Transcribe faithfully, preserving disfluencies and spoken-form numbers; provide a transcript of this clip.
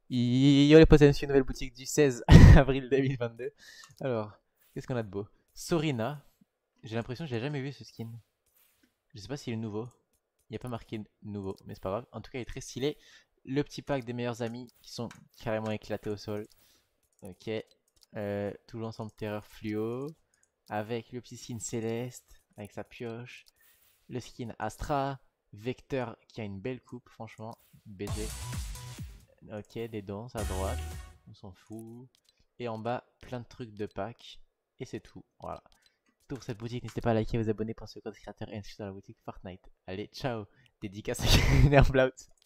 Yo les potes, c'est une nouvelle boutique du seize avril deux mille vingt-deux. Alors, qu'est-ce qu'on a de beau? Sorina, j'ai l'impression que j'ai jamais vu ce skin. Je sais pas s'il est nouveau. Il n'y a pas marqué nouveau, mais c'est pas grave. En tout cas, il est très stylé. Le petit pack des meilleurs amis qui sont carrément éclatés au sol. Ok. Euh, tout l'ensemble terreur fluo. Avec le petit skin céleste, avec sa pioche. Le skin Astra. Vecteur qui a une belle coupe, franchement. Baiser. Ok, des danses à droite, on s'en fout. Et en bas, plein de trucs de pack. Et c'est tout, voilà. Pour cette boutique, n'hésitez pas à liker, vous abonner, penser au code créateur et inscrire dans la boutique Fortnite. Allez, ciao. Dédicace à Nerfblout.